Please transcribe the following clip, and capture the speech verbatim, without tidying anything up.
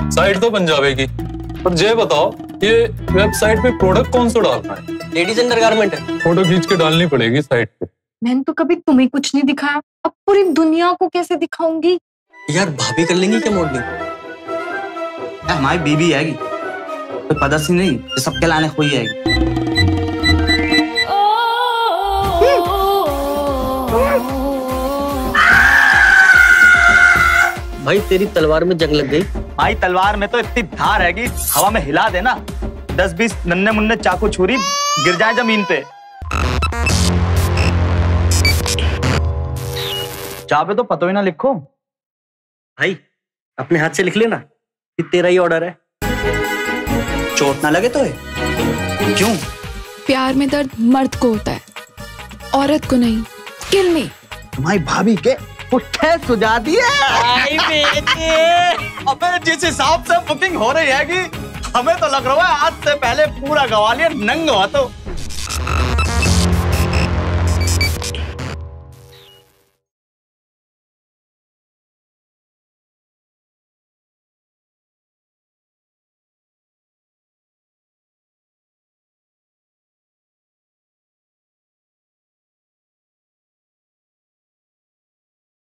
Site तो बन जाएगी, पर ये बताओ ये वेबसाइट पे प्रोडक्ट कौन सा डालना है? लेडीज अंडरगारमेंट है। फोटो खींच के डालनी पड़ेगी साइट पे। मैंने तो कभी तुम्हें कुछ नहीं दिखाया, अब पूरी दुनिया को कैसे दिखाऊंगी? यार भाभी कर लेंगी क्या मॉडलिंग? हमारी बीबी आएगी तो पता सी नहीं तो सबके लाने हुई आएगी। भाई तेरी तलवार में जंग लग गई। भाई तलवार में तो इतनी धार हैगी, हवा में हिला देना दस बीस नन्हे मुन्ने चाकू छुरी गिर जाए जमीन पे। चाह पे तो पतो ही ना लिखो। भाई अपने हाथ से लिख लेना कि तेरा ही ऑर्डर है। चोट ना लगे तो है। क्यों? प्यार में दर्द मर्द को होता है, औरत को नहीं। किल मी। तुम्हारी भाभी के पुट्ठे सुझा दिए। अबे जिस हिसाब से बुकिंग हो रही है कि हमें तो लग रहा है आज से पहले पूरा गवा लिया नंग हुआ तो।